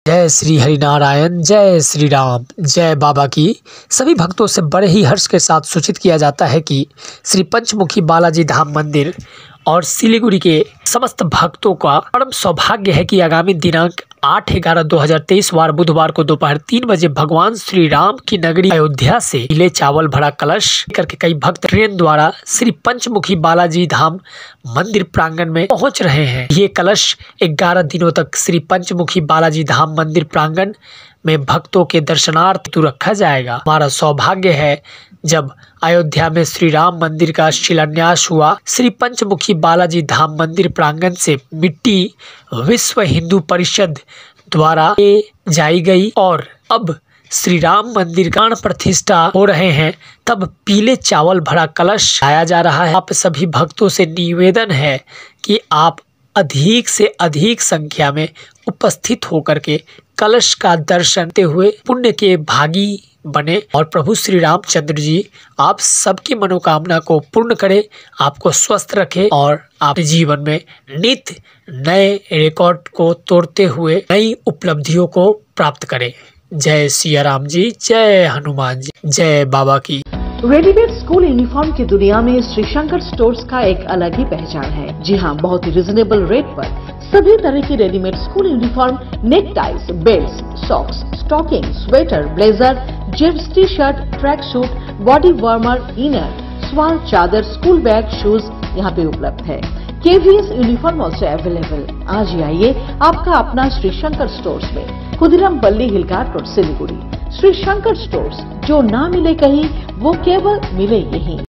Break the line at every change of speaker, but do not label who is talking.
जय श्री हरिनारायण, जय श्री राम, जय बाबा की सभी भक्तों से बड़े ही हर्ष के साथ सूचित किया जाता है कि श्री पंचमुखी बालाजी धाम मंदिर और सिलीगुड़ी के समस्त भक्तों का परम सौभाग्य है कि आगामी दिनांक 8/11/2023 वार बुधवार को दोपहर 3 बजे भगवान श्री राम की नगरी अयोध्या से पीले चावल भरा कलश करके कई भक्त ट्रेन द्वारा श्री पंचमुखी बालाजी धाम मंदिर प्रांगण में पहुंच रहे हैं। ये कलश 11 दिनों तक श्री पंचमुखी बालाजी धाम मंदिर प्रांगण में भक्तों के दर्शनार्थ रखा जाएगा। हमारा सौभाग्य है जब अयोध्या में श्री राम मंदिर का शिलान्यास हुआ। श्री पंचमुखी बालाजी धाम मंदिर प्रांगण से मिट्टी विश्व हिंदू परिषद द्वारा ले जाई गई और अब श्री राम मंदिर प्राण प्रतिष्ठा हो रहे हैं, तब पीले चावल भरा कलश लाया जा रहा है। आप सभी भक्तों से निवेदन है कि आप अधिक से अधिक संख्या में उपस्थित होकर के कलश का दर्शन करते हुए पुण्य के भागी बने और प्रभु श्री रामचंद्र जी आप सबकी मनोकामना को पूर्ण करे, आपको स्वस्थ रखे और आप जीवन में नित्य नए रिकॉर्ड को तोड़ते हुए नई उपलब्धियों को प्राप्त करें। जय सिया राम जी, जय हनुमान जी, जय बाबा की।
रेडीमेड स्कूल यूनिफॉर्म की दुनिया में श्री शंकर स्टोर्स का एक अलग ही पहचान है। जी हाँ, बहुत ही रिजनेबल रेट पर सभी तरह की readymade school uniform, neck ties, belt, socks, stocking, sweater, blazer, jeans T shirt, track suit, body warmer, inner, shawl, चादर, स्कूल बैग, शूज यहाँ पे उपलब्ध है। KVS uniform also available. आज ही आइए आपका अपना श्री शंकर स्टोर्स में, खुदिराम पल्ली, हिलघाट रोड, सिलीगुड़ी। श्री शंकर स्टोर्स, जो ना मिले कहीं वो केवल मिले यहीं।